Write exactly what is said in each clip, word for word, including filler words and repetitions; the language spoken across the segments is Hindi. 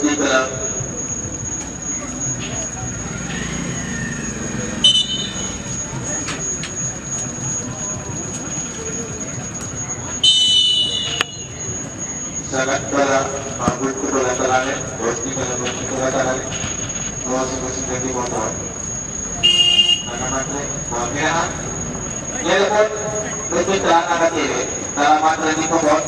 di dalam sangat dalam mabuk kedua tangannya, bos di dalam bos kedua tangannya, bos musim di motor, anak-anak bos merah, dia pun bercerita anak kiri dalam mata di pokok,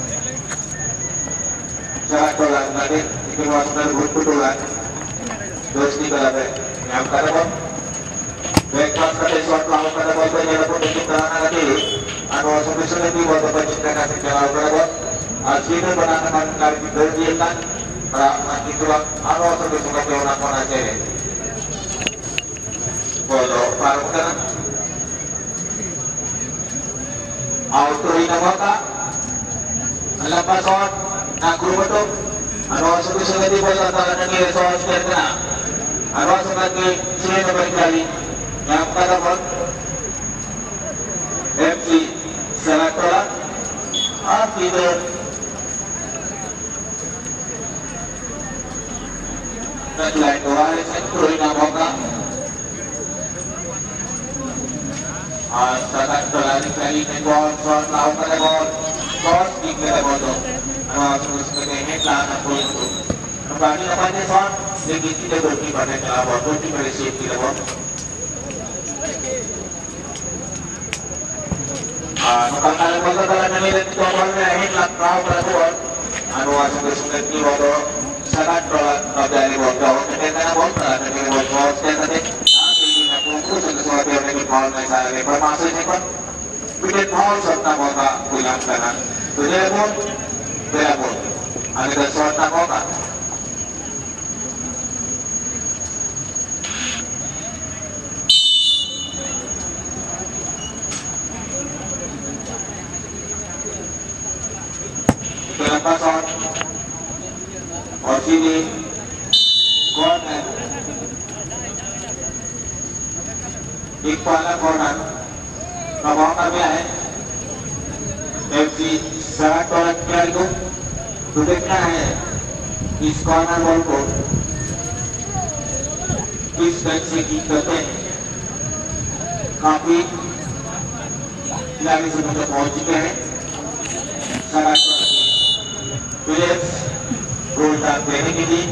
sangat dalam lagi di bawah bos kedua, bos di dalam yang kata bos, baik pas kata suatu lalu kata bos dia pun bercerita anak kiri, anu sampai di bawah bercerita kasih jalan kata bos. Aslinya penanganan dari berdiakan perangan itulah anu sampai suka jauh nakon aja bodoh baru kan auto ini maka alam pasok nak guru betul anu sampai suka di bola tangan ini soal sekitar anu sampai di sini sampai kali yang kata pun M C sangat tolak akhirnya Naglain orang yang kurang nampak, sangat terlalu kali menggol, soal tahu pada gol, soal tiga bodoh, anu terus kedengaran lah nak pun itu. Kembali apa ni soal, lagi tidak berhenti pada kelabot, berhenti pada safety kelabot. Nampak kalau bodoh kalau nanti lagi dua bola ni, lah tahu pada gol, anu terus kedengaran bodoh. Sangat berat dari bodoh, ketika bodoh dari bodoh, saya tadi, jadi nak fokus untuk sesuatu yang lagi ball naik saya lagi bermaksud ni pun, wicket ball serta bola punya kanan, punya pun, dia pun, ada serta bola. Dalam pasal और सीधी कॉर्नर एक पाला कॉर्नर दबाव कर गया है एफसी साठ और खिलाड़ी को तो देखना है इस कॉर्नर बॉल को किस ढंग से किक करते हैं काफी खिलाड़ी से मतलब पहुंच चुके हैं साठ प्लेयर्स गोल डाल देने के लिए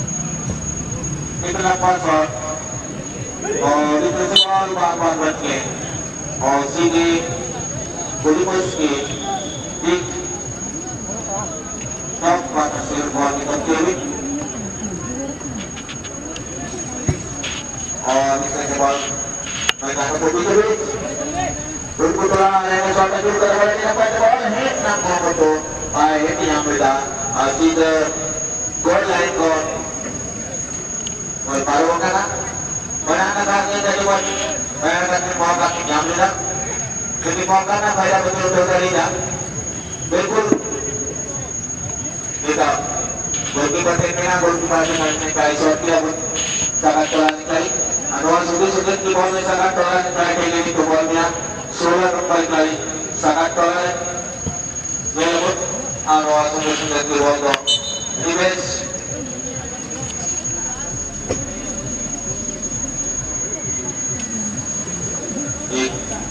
इतना पास और और इतने से बार बार बार बच गए और सीधे गोलीबाज के एक टॉप पर शेर बॉल निकलते हुए और निकलने के बाद मैदान को बीच बीच बिल्कुल थोड़ा रहने शॉट शुरू करने वाले ने पहले बॉल हिट ना को तो आए हिट यहाँ मिला सीधे गोल लाइन को और बारो का ना बनाना था ये jadi buat bayar kan mau का jam dah jadi mau का ना bayar betul betul kali dah बिल्कुल kita bagi batin merah gol kita dengan sekali shot dia pun sangat telan sekali Anwar sudah-sudah di bawah sangat telan sekali kali ini bolnya solar kembali kali sangat telan dia pun Anwar sudah-sudah di bawah Revenge एक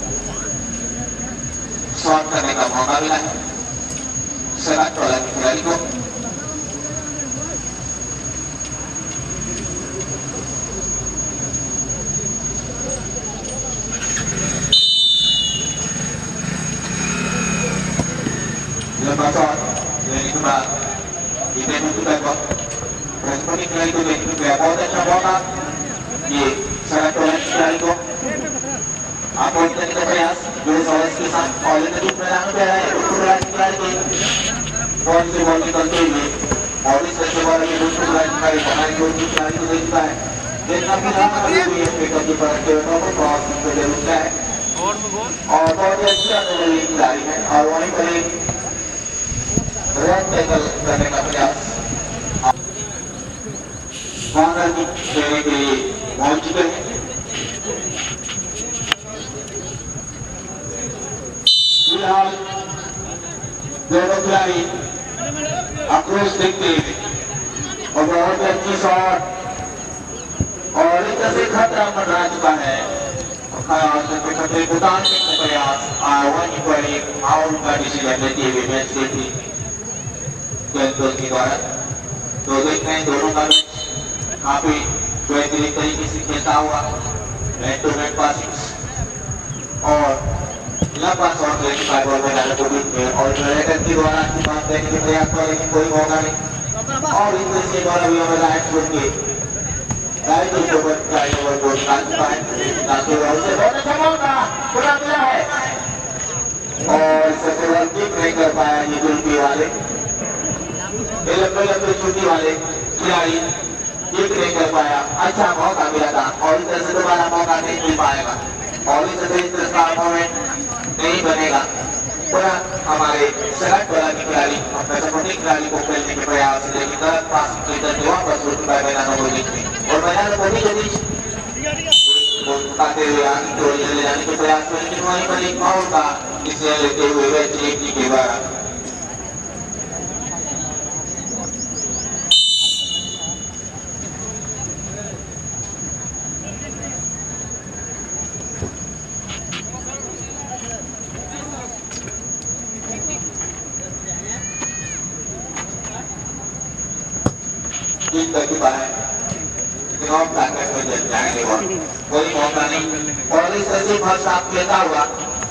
शॉट करने का मौका मिला है सलाह टोला की खिलाड़ी को lembah shot yang itu mbak itu yang itu mbak respon खिलाड़ी को yang itu mbak बहुत अच्छा मौका ये सलाह टोला की खिलाड़ी को आप करने का प्रयास जो सॉल्स के साथ ऑलरेडी मैदान पे है उसको खिलाड़ी के बॉल से बॉल निकलते हुए और इस तरह से बॉल के दूसरे खिलाड़ी का हमारी गोल की खिलाड़ी को देखता है देखना भी रहा है ये पिकअप की पर के ऊपर क्रॉस को ले रुकता है और बहुत ही अच्छा ये खिलाड़ी है और वहीं पर एक रन टैकल करने का प्रयास कॉर्नर की देने के लिए पहुंच चुके हैं फिलहाल दोनों खिलाड़ी आक्रोश देखते हुए और बहुत ही अच्छी शॉट और इस तरह से खतरा मंडरा चुका है और खतरे को डालने का प्रयास वहीं पर एक आउट का डिसीजन लेते हुए मैच देखी गेंदबाज के द्वारा। तो देखते हैं दोनों का मैच काफी बेहतरीन तरीके से खेलता हुआ बैट टू बैट पासिंग और लंबा शॉट लेने का बॉल में डाला को बीच में और रेडर के द्वारा अच्छी बात देने के प्रयास पर लेकिन कोई मौका नहीं और इस तरह से द्वारा भी हमें राइट छोड़ के राइट के ऊपर राइट ओवर को निकाल चुका है ताकि वह उसे बहुत अच्छा मौका पूरा मिला है और सबसे बड़ा किक नहीं कर पाया ये जुल्फी वाले ये लंबे लंबे छुट्टी वाले खिलाड़ी किक नहीं कर पाया। अच्छा मौका मिला था और इस तरह से दोबारा मौका नहीं मिल पाएगा और इस तरह इस तरह का मोमेंट नहीं बनेगा। पूरा हमारे शरट वाला खिलाड़ी अपने सपोर्टिंग खिलाड़ी को खेलने के प्रयास लेकिन गलत पास की तरफ वापस लौट पाए मैदानों को बीच में और मैदान को बीच बीच उठाते हुए आगे की ओर ले जाने के प्रयास में लेकिन वहीं पर एक फाउल का इसे लेते हुए वेस्ट इंडीज के द्वारा जीत कर चुका है लेकिन और ताकत में जब जाएंगे वो कोई मौका नहीं और इस तरह से फर्स्ट हाफ खेलता हुआ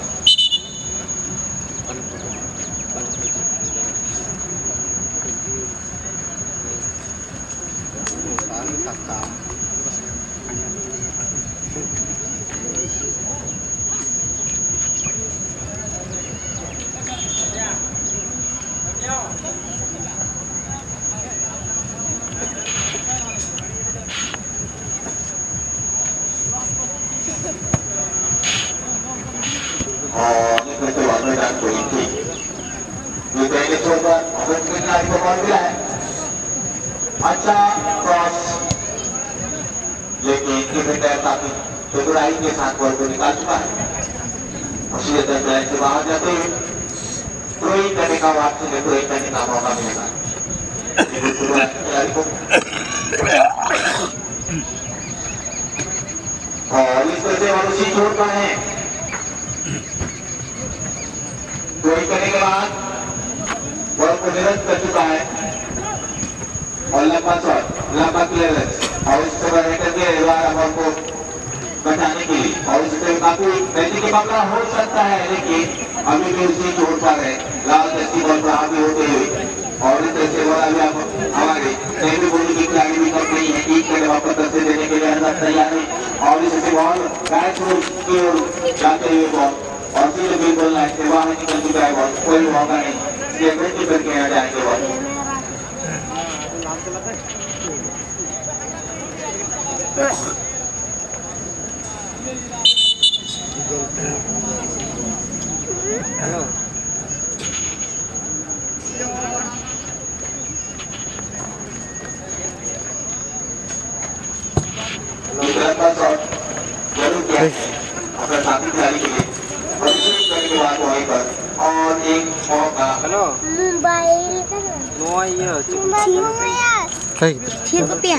और ये तो बाद में डाल कोई थी ये पहले छोड़कर अगर खिलाड़ी को बॉल मिला है अच्छा क्रॉस लेकिन डिफेंडर काफी चतुराई के साथ बॉल को निकाल चुका है और सीधे दरमियान से बाहर जाते हुए थ्रोइंग करने का वापसी में थ्रोइंग करने का मौका मिलेगा खिलाड़ी को और इस तरह से मनुष्य छोड़ता है थ्रोइंग करने के बाद बॉल को निरस्त कर चुका है और लंबा शॉट लंबा क्लियरेंस और इस तरह हेडर के द्वारा बॉल को बचाने के लिए और इससे काफी बैटिंग के मामला हो सकता है लेकिन अभी भी उसी चोट पर है लाल जैसी बॉल पर हावी होते हुए और इस तरह से बॉल अभी आप हमारे सेमी बोली की खिलाड़ी भी कम नहीं है एक के वापस दस्ते देने के लिए अंदर तैयार है और इससे बॉल बैट की ओर जाते हुए बॉल और सीधे बिल्कुल लाइन से बाहर निकल चुका है बॉल कोई मौका नहीं इसलिए बेटी करके आ जाएंगे बॉल जरूर किया अपने साथी खिलाड़ी के लिए करने के बाद वहीं पर और एक मौका हेलो मोबाइल नो ये ठीक रुपया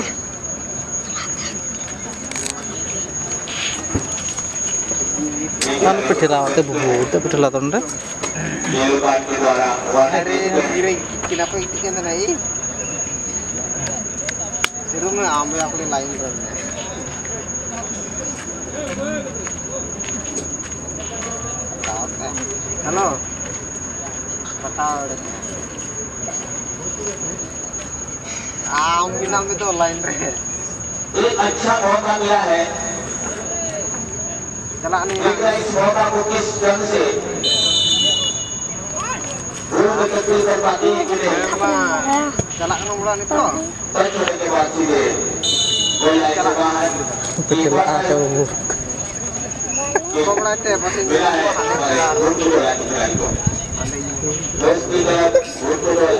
kan pedrawate bubuta pedalatonda yellow card के द्वारा अरे गिरे kenapa itu kan naik जरूर में आम में अपने लाइन करना है हेलो बताओ आम बिना में तो लाइन रहे एक अच्छा मौका मिला है चला नहीं इस मौका को किस ढंग से रूम में तब्दील कर पाते हैं कि नहीं चला ना मुड़ा नहीं तो टच होने के बाद सीधे कोई लाइन से बाहर Betul atau को बनाते हैं बस मिला है हमारे रूम को बोला कि खिलाड़ी को दोस्त की तरफ रूम को बोला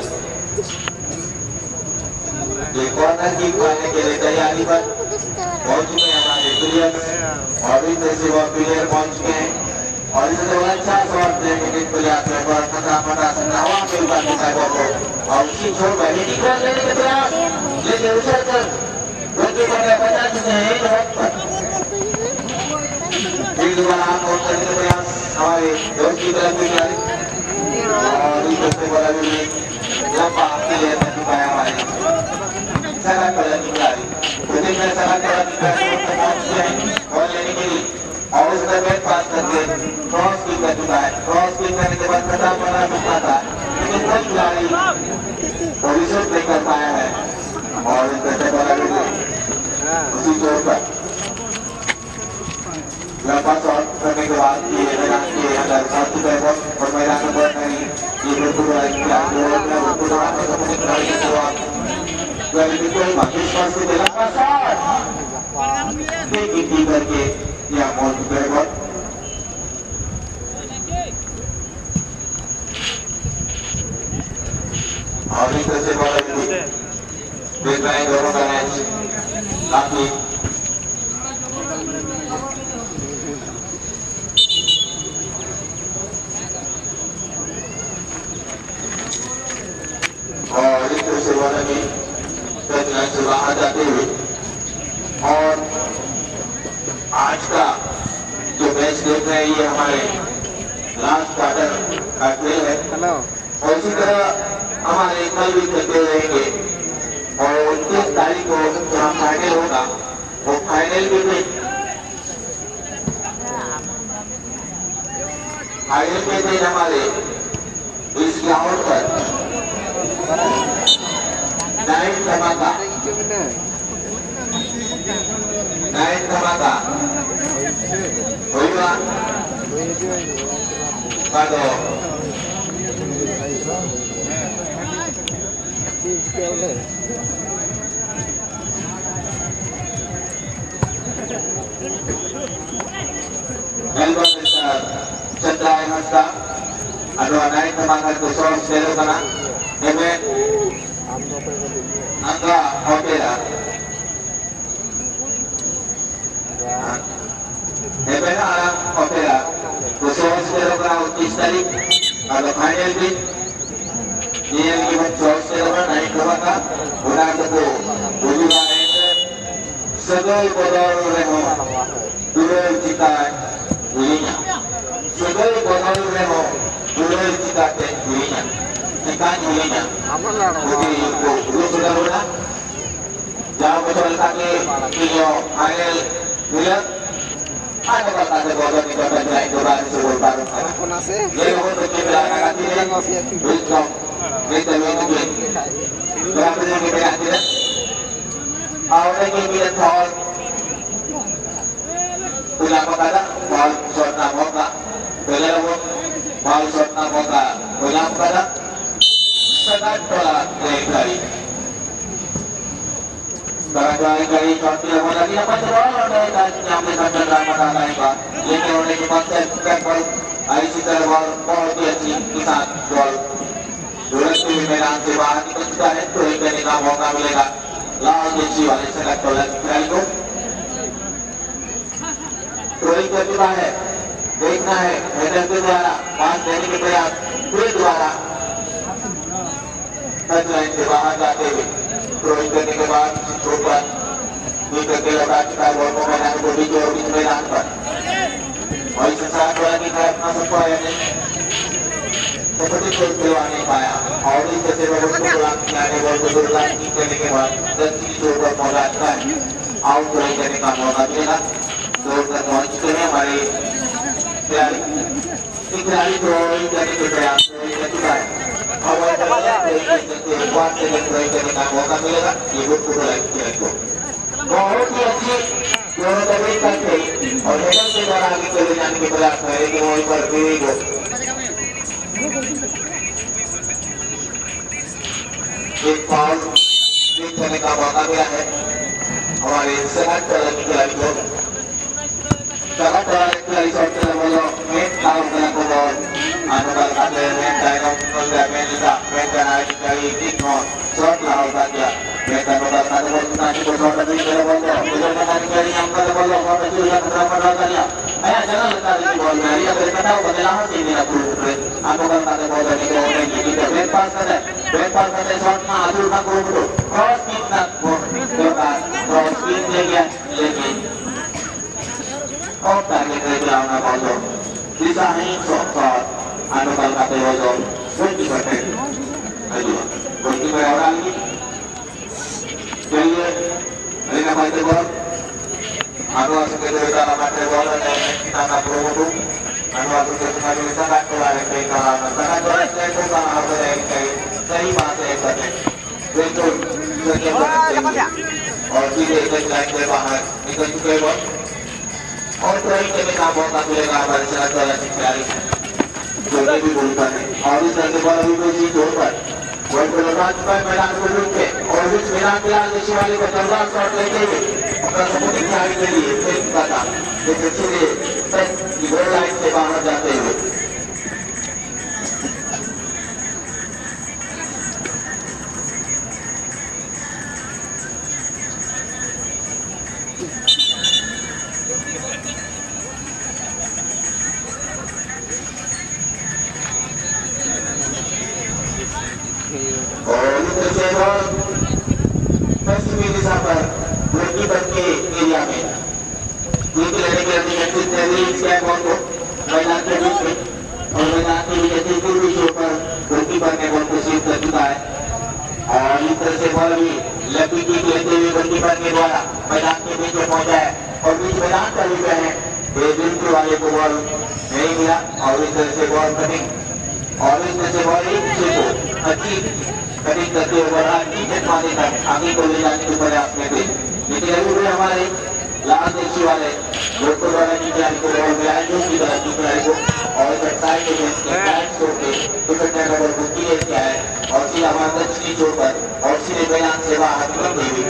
ये कॉर्नर किक मारने के लिए तैयारी पर पहुंच चुके हैं हमारे प्लेयर्स और इस तरह से वो प्लेयर पहुंच चुके हैं और इससे अच्छा शॉट लेने के प्रयास में खतरा पड़ा सकता है वहां पे उतार चुका है बॉल को और उसी छोर पर हिटिंग क्रॉस लेने के प्रयास, लेकिन उछल कर गोलकीपर ने बचा चुके हैं एक वक्त पर। फिर दोबारा आउट करने का प्रयास हमारे दोस्त की तरफ से किया और इस से बड़ा भी लंबा आपके लिए नहीं पाया हमारे सगा कलर की खिलाड़ी खुद में सगा कलर की खिलाड़ी पहुंच गए हैं बॉल लेने के लिए और उस पर बैट पास करके क्रॉस किक कर चुका है। क्रॉस किक करने के बाद खिताब बना सकता था लेकिन कोई खिलाड़ी पोजीशन नहीं कर पाया है और इस से बड़ा भी उसी छोर पर लंबा शॉट करने के बाद ये मैदान के अंदर सात चुका है और मैदान में बॉल नहीं ये बिल्कुल खिलाड़ी बिल्कुल अपने खिलाड़ी की शुरुआत बिल्कुल विश्वास से लंबा शॉट करके या बॉल चुका है बॉल और इस तरह से बॉल देख रहे हैं दोनों का मैच काफी और इस तरह से वाला भी लाइन से बाहर जाते हुए और आज का जो मैच देख रहे हैं ये हमारे लास्ट क्वार्टर का खेल है और इसी तरह हमारे कल भी खेलते रहेंगे और उनतीस तारीख को जहाँ फाइनल होगा वो फाइनल भी में फाइनल के दिन हमारे इस ग्राउंड पर नाइट धमाका नाइट धमाका होगा pada Elba besar Chandra Hasta ada naik temangan kusol selo kana eme angga hotela eme ala hotela kusol selo kana उनतीस तारीख ada final din ये की kusol selo kana naik temaka una satu bujulah itu sebagai bodol reho dulu cita dirinya sebagai bodol reho dulu cita dirinya sekarang dirinya jadi dulu sudah sudah jauh betul kaki video final dia ada kata sebodol di kota jalan itu baru sebelum baru jadi untuk kita akan ini belum kita belum berapa yang kita tidak awalnya kita tahu ulang kata bal shot na moga belawo bal shot na moga ulang kata sangat bola dari barangkali kali shot dia bola dia pada bola dari yang mereka dalam mata lain pak ini oleh konsep ball ऐसी तरह बॉल बहुत ही अच्छी के साथ बॉल तुरंत ही मैदान से बाहर निकल चुका है तो एक करने का मौका मिलेगा लाल जर्सी वाले सेलेक्ट खिलाड़ी को ट्रोलिंग कर चुका है देखना है हेडर के द्वारा पास देने के प्रयास पूरे द्वारा टच लाइन से बाहर जाते हुए ट्रोलिंग करने के बाद ऊपर विकेट के लगा चुका है बॉल को मैदान को बीच और बीच मैदान पर और इस साथ वाला की तरफ ना सब पाया नहीं तो पति को खिलवा नहीं पाया और इस तरह से बॉल को ब्लॉक किया है बॉल को ब्लॉक करने के बाद दक्षिणी छोर पर पहुंचा चुका है आउट ट्रोलिंग करने का मौका मिलेगा दौड़ कर पहुंच चुके हैं हमारे खिलाड़ी खिलाड़ी ट्रोलिंग करने के प्रयास कर चुका है करने का मौका मिलेगा ये गुड को बहुत ही अच्छी दोनों तकनीक करते और हेडर के द्वारा आगे चले जाने के प्रयास करेंगे वहीं पर भी को एक फाउल करने का मौका मिला है हमारे सेलेक्ट खिलाड़ी को Dapat dari sortir mulu, main tahu dengan kubur, anu kata main daerah, kalau main tidak, main dari dari tikno, short lawan saja. Mereka bakal satu gol kita di bawah dari bola bola. Bola dari kiri yang bola bola bola itu yang berapa dosanya? Ayah jangan letak di bola dari yang berkata bola hasil ini aku tulis. Aku kan satu bola di bawah dari kita lepas saja. Lepas saja shot maju nak guru. Cross kick nak lepas. Cross kick lagi lagi. Oh target dari lawan bola. Bisa hit shot shot. Anu kalau kata bola. Boleh pakai. Ayo. Boleh pakai orang ini. Jadi, ini nama itu bol. Aku masuk ke dalam mata bola dan kita nak berwudu. Aku masuk ke tengah dulu sangat kelar ke kanan. Sangat kelar ke kanan aku dari ke dari masa yang tadi. Betul. Sekian banyak. और सीधे एक लाइन के बाहर निकल चुके बॉल और ट्राई के में काम होता मिलेगा हमारे साथ वाला खिलाड़ी जो भी बोलता है और इस तरह से बॉल अभी कोई चीज हो पर बॉल को लगा चुका है मैदान को लूट के और इस मैदान के आगे देश वाले को जोरदार शॉट लेते हुए अपना सपोर्टिंग खिलाड़ी के लिए फेंक का था लेकिन सीधे दस की गोल लाइन से बाहर जाते हुए पश्चिमी दिशा पर गोलकीपर के एरिया में एक लड़के के अधिकतर तेईस के बॉल को मैदान के बीच में और मैदान के बीच में पूर्वी छोर पर गोलकीपर ने बॉल को सेव कर चुका है और इस तरह से बॉल भी लंबी किक लेते हुए गोलकीपर के द्वारा मैदान के बीच में पहुंचा है और बीच मैदान का भी है बिल्कुल वाले को बॉल नहीं मिला और इस तरह से बॉल कटिंग और इस तरह से बॉल एक दूसरे को अच्छी कटिंग करते हुए बढ़ाती जन्माने तक आगे को ले जाने के प्रयास में थे लेकिन अभी भी हमारे लाल देशी वाले लोकल वाले की तैयारी को बॉल में आए जो की तरह की तैयारी को और साइड के बेस के बैट छोड़ के डिफेंडर का बॉल को क्लियर किया है और सीधा हमारा दक्षिणी छोर पर और सीधे मैदान से बाहर निकलते हुए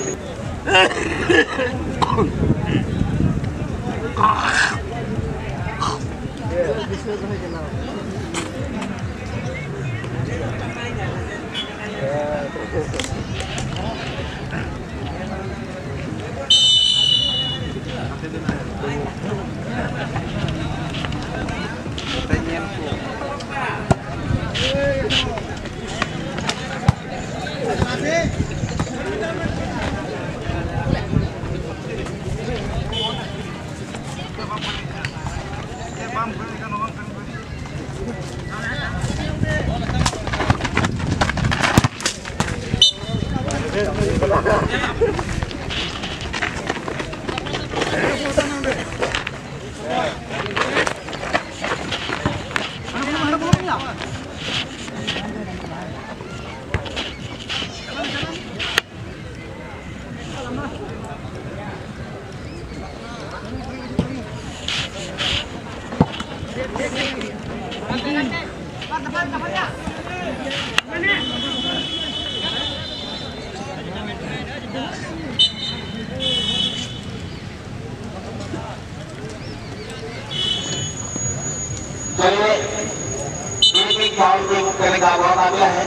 चलिए एक एक फाउल करने का बहुत आ गया है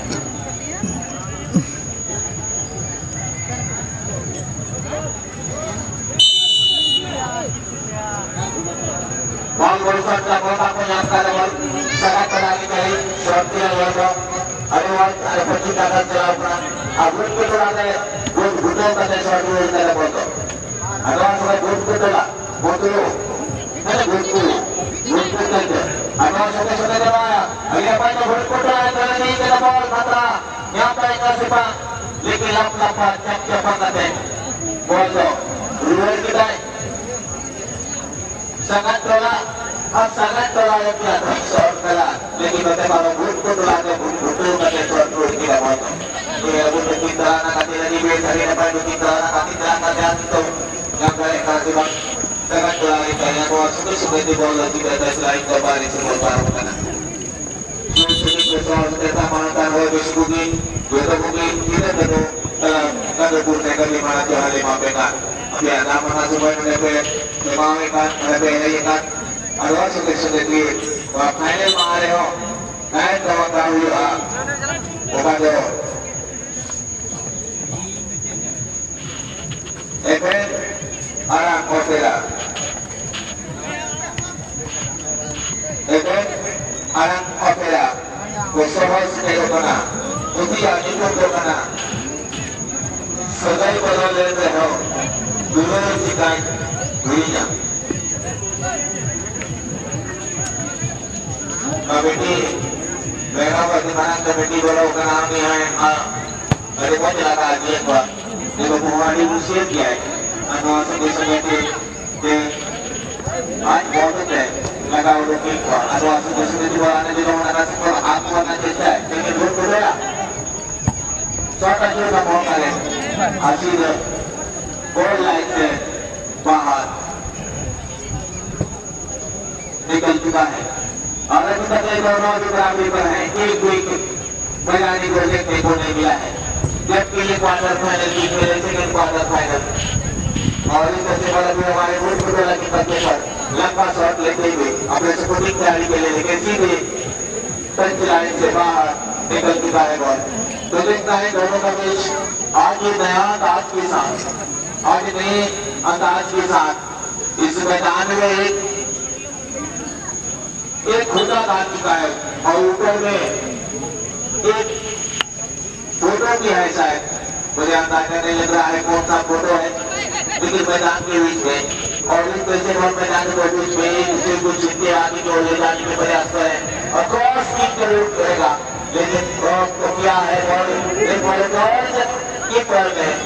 बॉल बॉल शॉट का बहुत आपको याद कर बॉल सगा कराने के लिए शॉट किया हुआ था अरे बॉल अरे पच्चीस का था चला अपना अब गुड को तोड़ा दे गुड गुडों का दे शॉट वो इधर बॉल तो एडवांस में गुड को तोड़ा बोतलो अरे गुड को गुड को तोड़ एडवांस छोटे छोटे दबाया अगले पाई तो गुड को तोड़ा तो नहीं के बॉल खतरा यहां पर एक सिपा लेकिन लप लपा चप चपा करते बॉल तो रूल की दाई sangat tolak, अब sangat tolak yang dia short kala, लेकिन बते बारो गुड को तोड़ा दे गुड गुड करके शॉट रोड की बात है ये गुड की तरह ना करते नहीं वे सही ना पाई की तरह ना करते तरह का ध्यान तो yang kali kasih bang sangat tolak itu yang bawa sudah sudah di bola di atas lain ke bari semua baru kana sudah besar kita mantan hoy besbugi kita bugi kita tentu kada purne kali mana jalan lima pekan ya nama nasi boy mendape memang ikan mendape ini ikan ada sudah sudah di wah final mahal ho naik kawan tahu ya obat ho sebagai penolak teror dulu jika dirinya kami mereka bagaimana kami baru kami yang ada pun jalan lagi yang buat di bawah di musim dia anu sebagai di di आज बहुत है लगा उड़ो की को आज आज सुबह सुबह जो आने जो हमारा से आप को आना चलता है लेकिन वो तो गया छोटा छोटा मौका है आशीर गोल लाइन से बाहर निकल चुका है और अभी तक ये दोनों जो बराबरी पर हैं एक कोई बजाने को देखने को नहीं मिला है जबकि ये क्वार्टर फाइनल की खेले सेकंड क्वार्टर फाइनल और इस तरह से वाला भी हमारे वोट फुटबॉल की बच्चे पर लंबा शॉट लेते हुए अपने सपोर्टिंग तैयारी के लिए लेकिन सीधे टच लाइन से बाहर निकल चुका है बॉल। तो देखता है दोनों का मैच आज ये नया अंदाज के साथ आज नए अंदाज के साथ इस मैदान में एक एक खुदा डाल चुका है और ऊपर में एक फोटो भी है शायद मुझे अंदाजा नहीं लग रहा है कौन सा फोटो है लेकिन मैदान के बीच में और इस वजह से हम मैदान के बीच में इसे कुछ इनके आगे जो ले जाने के प्रयास करें और क्रॉस किक जरूर करेगा लेकिन क्रॉस तो क्या है बॉल एक बॉल क्रॉस किक कर गए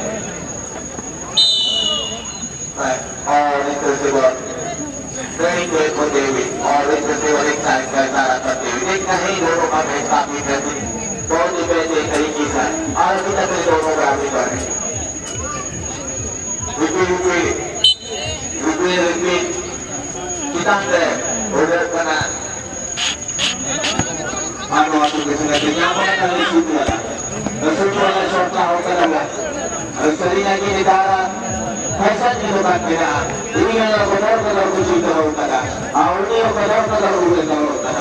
और इस तरह से बॉल ट्रेनिंग को एक होते हुए और इस तरह से बॉल एक साइड का इशारा करते हुए देखना है दोनों का मैच काफी बेहतरीन बहुत ही बेहतरीन तरीके से और अभी तक दोनों बराबरी कर रहे हैं रुपये रुपये रुपये रुपये kita ada order karena anu waktu kesulitan nyaman kali situ lah kesulitan lah short tahu kan lah sering lagi negara ऐसा नहीं होता क्या ini yang benar benar kusi tahu kan awalnya benar benar udah tahu kan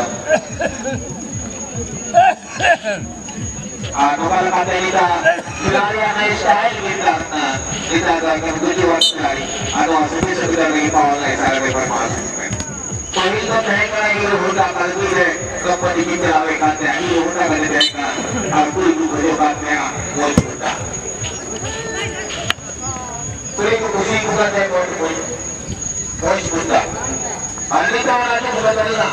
ah kalau kata kita dari anak style kita kita akan tujuh waktu hari atau sebelum sekitar lagi tahun lagi saya bermasuk Pahil तो कहेगा ये होगा कल भी है कपड़ी की चलावे खाते हैं ये होगा कल देगा और कोई भी बड़े बात नहीं है वो होता कोई को खुशी को करते हैं कोई कोई कोई होता अन्य तो वाला जो बदलना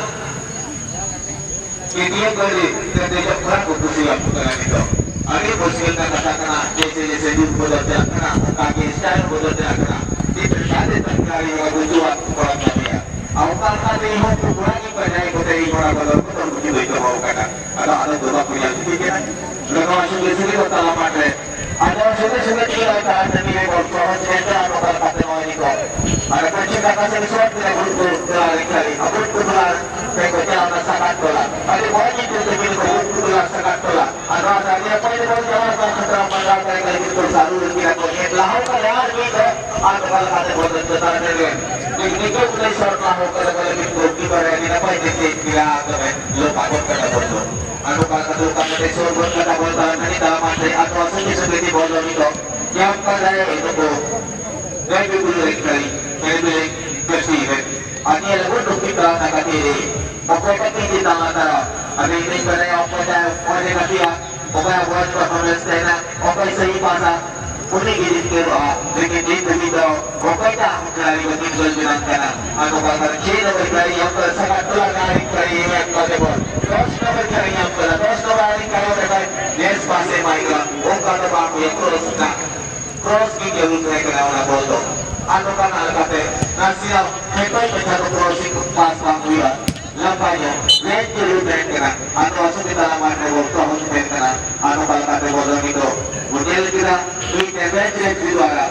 कि dia kali terjadi perang kursi aku dengan itu. Ani kursi kita katakan जैसे जैसे di berdaya kena, kaki style berdaya kena. Di berbagai terkali yang berjuang orang kaya. Awal kali mau kurangi pada ikut dari orang kalau betul begitu itu mau kata. Ada ada dua punya pikiran. Mereka masuk di sini kota lama deh. Ada sudah sudah tidak ada ada ni berproses cerita atau kata mau ini kok. Ada kunci kata sesuatu tidak perlu berlari kali. Apa itu berlari? Saya kerja atas sangat dolar. Ada banyak itu lebih dari dolar sangat dolar. Ada ada dia apa itu jawab secara pandang saya kali itu selalu tidak boleh. Lahu kan gitu. Ada kalau kata bodoh tentang ini. Ini kau sudah short lahu kalau kalau itu kita ini apa ini sih dia apa lo pakai kata bodoh. Anu kalau kata kamu desor buat kata bodoh nanti dalam hati atau sendiri seperti bodoh itu. Yang pada itu tu. Saya dulu kali. Saya dulu bersih. Ani lagu tu kita nak kiri. Pokok kaki di tangan tara. Abi ini pada yang apa dah orang kaki ya. Pokok yang buat performance dah. Pokok sahih pasal. Uni gini kira. Lekin di demi tu. Pokok dah dari bagi gol bilang kena. Aku bakal cina berkali yang sangat tulah dari kali yang kau tebal. Terus kau berkali yang kau. Terus kau balik kau berkali. Yes pasal Michael. Ongkar tu baru yang cross nak. Cross gini yang untuk kena orang bodoh. Anu kan alkate. Nasial. Hebat macam crossing pas bangku ya. Lampanya, lain jauh dari kena. Anu asal kita lama ada waktu aku cuma kena. Anu kalau kata bodoh itu, model kita ini tebet tidak dijuara.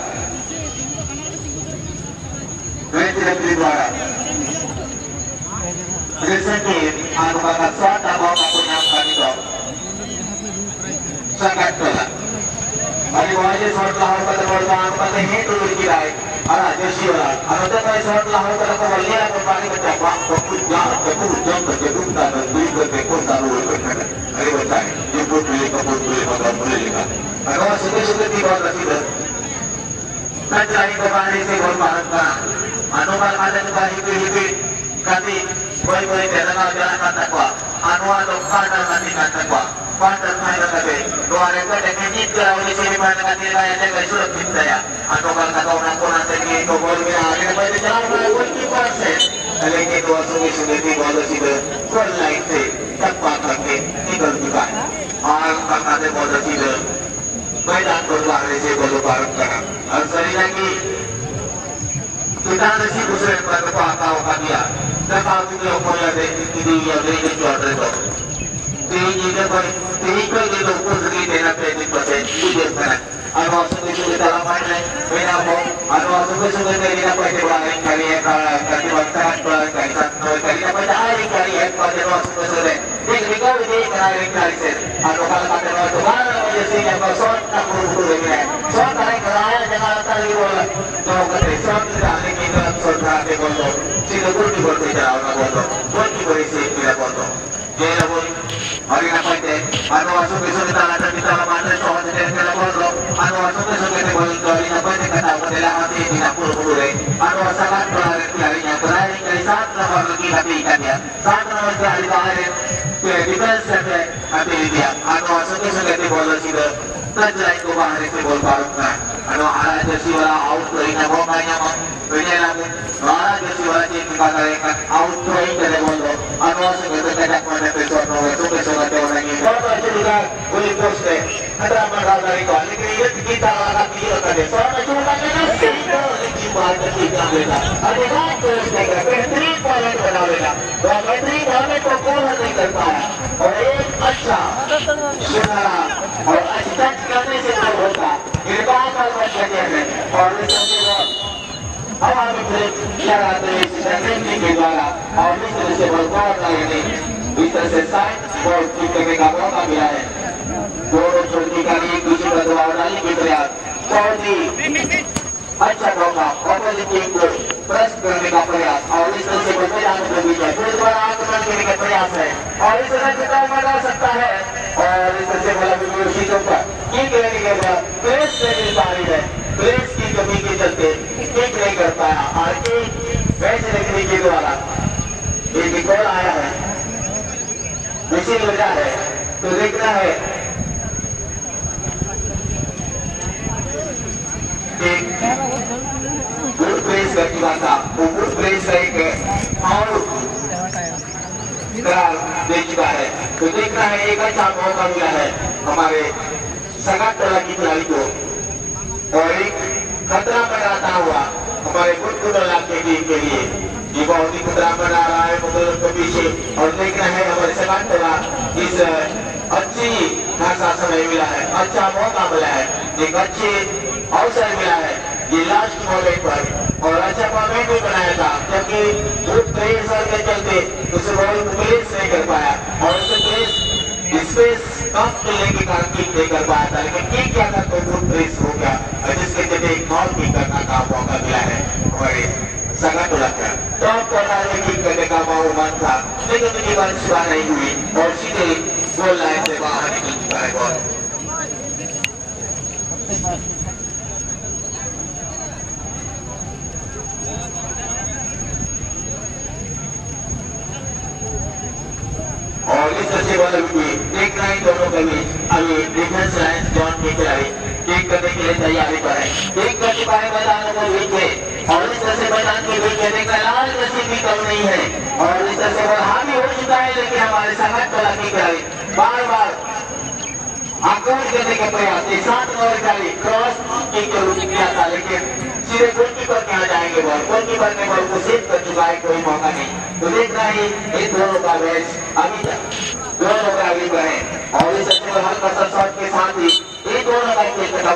Tebet tidak dijuara. Recently, anu kalau suatu bawa aku nyamkan itu, sangat tola. Hari wajib suatu lahu kata bodoh anu kata ini dulu dikirai. Ara Joshi orang, anu tu kalau suatu lahu kata kau lihat aku paling bercakap, aku jangan aku jangan bercakap dan beri berpekor taruh berkata. Hari bercakap, jemput beli kapur beli makan beli ikan. Kalau sudah sudah tiba sudah. Dan cari kembali si korban kan. Anu kalau ada kembali hidup hidup, kati boleh boleh jalan jalan kata kuah. Anu ada kata nanti kata kuah. Pantas main tapi dua rekor dan ini kalau di sini main dengan nilai yang agak sulit kita ya. Atau kalau kata orang pun nanti ini kobol bila ada pada jalan maupun kipas set. Kali ini dua sungai-sungai di bola sini gol lain tu cepat lagi tiga juga. Orang kata bola sini मैदान गुरुवार से बोलो भारत का और सही लगी किसान से दूसरे पर तो आता होगा दिया तब आप इतने ऊपर दे दीदी या दे दे जो ऑर्डर को तीन चीजें पर तीन कोई दे दो ऊपर से देना पेटी पर से मुझे करना और वहाँ से कुछ उधर तलाब में नहीं मेरा वो और वहाँ से कुछ उधर देना पैसे बढ़ाने करी है करी बनता है करी साथ में करी ना पैसा आए करी है पैसे वहाँ से कुछ उधर एक रिकॉर्ड दे कराए करी से और वो कल काटे वो दोबारा जैसे yang kosong tak buru-buru lagi. Soal tarik kerana jangan tarik bola. Tahu kata soal tidak lagi kita soal tarik bola. Sila pun di bola tidak orang bola. Pun di bola sih tidak bola. Jadi pun hari apa itu? Anu masuk besok kita ada kita lambat soal tidak kita bola. Anu masuk besok kita bola hari apa itu kata pada hati tidak buru-buru lagi. Anu sangat berarti harinya berarti dari saat nomor lagi tapi ikan ya. Saat nomor hari kemarin. Defence से अभी दिया आनो असंख्य संगति बोल सीधे तज लाइन को बाहर से बोल पारुक ना आनो आला जैसी वाला आउट तो इन्हें बहुत मायने में बिना लागू आला जैसी वाला चीज निकाल रहे हैं आउट तो ही करे बोल दो आनो असंख्य संगति अपने पे सोच रहे हैं तो कैसे करते हो नहीं बहुत अच्छी दिखा कोई पोस्ट है खतरा मरा रही को लेकिन ये कितना वाला की होता है सौ में चुन का लेना सीधा की बात की काम लेना अरे बात तो इसके बेहतरीन पॉइंट बना लेना तो बेहतरीन पॉइंट को कौन नहीं कर पाया और एक अच्छा सुनहरा और अच्छा करने से क्या होता कृपा कर बच्चे हैं और इसके बाद अब हम ब्रेक लगाते हैं सेकंड के द्वारा और इस तरह से वर्कआउट करेंगे इस तरह से साइड बॉल किक करने का मौका मिला है दोनों छोटी का लिए दूसरी पर दबाव डालने की प्रयास बहुत ही अच्छा मौका ऑपोजिट टीम को प्रेस करने का प्रयास और इस तरह से बचे जाने के बीच फिर दोबारा आक्रमण करने का प्रयास है और इस तरह से काम बना सकता है और इस तरह से वाला वीडियो सीटों पर किक करने के बाद प्रेस से मिल पा रही है प्रेस की कमी के चलते किक नहीं कर पाया और एक मैच रखने के द्वारा एक गोल आया है इसी वजह है तो देखना है गुड प्लेस का था वो गुड प्लेस का एक और करार दे चुका है तो देखना है एक अच्छा मौका मिला है हमारे सगाट टोला की खिलाड़ी को और एक खतरा बनाता हुआ हमारे गुड टोला के टीम के लिए ये बहुत ही खतरा बना रहा है मुगलों के पीछे और देखना है हमारे सगाट टोला इस अच्छी खासा समय मिला है अच्छा मौका मिला है एक अच्छी अवसर मिला है ये लास्ट मोमेंट पर और अच्छा मोमेंट भी बनाया था क्योंकि बहुत प्रेशर के चलते उसे बॉल प्लेस नहीं कर पाया और उसे प्लेस स्पेस कम मिलने के कारण किक नहीं कर पाया था लेकिन किक क्या था तो बहुत प्रेस हो गया जिसके चलते एक नॉल किक करना का मौका मिला है हमारे संगत लगा टॉप कॉर्नर में किक करने का मन था लेकिन उनकी बात सुबह नहीं हुई और सीधे गोल लाइन से बाहर निकल चुका है बॉल और इस तरह से बॉल भी एक लाइन दोनों के बीच अभी डिफेंस लाइन जॉन की खिलाड़ी किक करने के लिए तैयारी पर है किक करने वाले मैदानों को बीच में और इस तरह से मैदान के बीच में देखा लाल जैसी भी कम नहीं है और इस तरह से बॉल हावी हो चुका है लेकिन हमारे संगत टोला की खिलाड़ी बार बार आक्रमण करने का प्रयास सात नंबर खिलाड़ी क्रॉस किक के रूप में किया था लेकिन सीधे गोलकीपर के यहाँ जाएंगे बॉल गोलकीपर ने बॉल को सेव कर चुका है कोई मौका नहीं तो देखना ही इन दोनों का मैच अभी तक दोनों का अभी बढ़े और इस अच्छे हल्का सा शॉट के साथ ही इन दोनों का खेल का